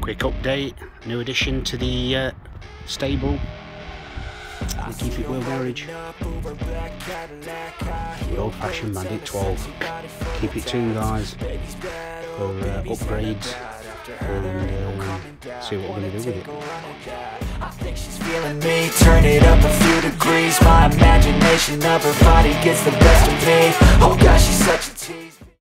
Quick update, new addition to the stable. We keep it well garage. The old fashioned Magic 12. Keep it tuned, guys, for upgrades and see what we're going to do with it. I think she's feeling me, turn it up a few degrees. My imagination of her body gets the best of me. Oh gosh, she's such a